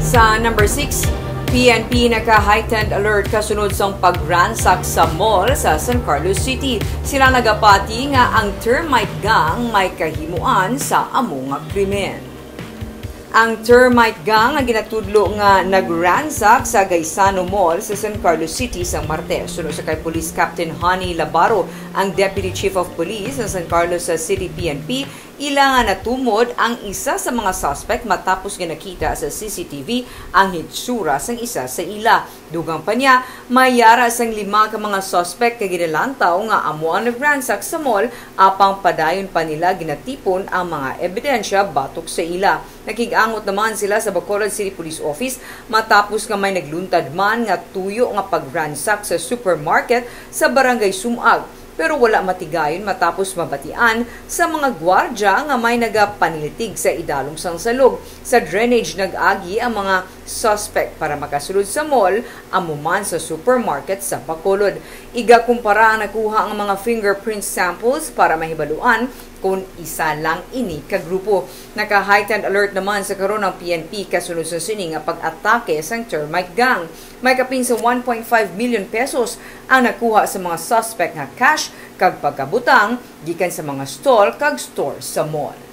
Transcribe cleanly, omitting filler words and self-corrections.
Sa number 6, PNP naka-heightened alert kasunod sa pagransak sa mall sa San Carlos City. Sila nagapati nga ang Termite Gang may kahimuan sa among nga krimen. Ang Termite Gang ang ginatudlo nga nagransak sa Gaisano Mall sa San Carlos City sa Martes. Sunod sa kay Police Captain Honey Labaro, ang Deputy Chief of Police ng San Carlos City PNP, ilang natumod ang isa sa mga suspect matapos nga nakita sa CCTV ang hitsura sang isa sa ila. Dugang pa niya, mayara sang 5 ka mga suspect kay ginalantaw nga amo ang nagransak sa mall apang padayon pa nila ginatipon ang mga ebidensya batok sa ila. Nakigangot naman sila sa Bacolod City Police Office matapos nga may nagluntad man nga tuyo nga pagransak sa supermarket sa Barangay Sumag. Pero wala matigayon matapos mabatian sa mga gwardya nga may nagapanilitig sa idalong sang salog. Sa drainage nag-agi ang mga suspect para makasulod sa mall, amuman sa supermarket sa Bacolod. Iga kumpara ang nakuha ang mga fingerprint samples para mahibaluan kung isa lang ini ka grupo. Naka-heightened alert naman sa karon ng PNP kasunod sa sining nga pag-atake sang Termite Gang. May kapin sa 1.5 million pesos ang nakuha sa mga suspect nga cash kag pagkabutang gikan sa mga stall kag store sa mall.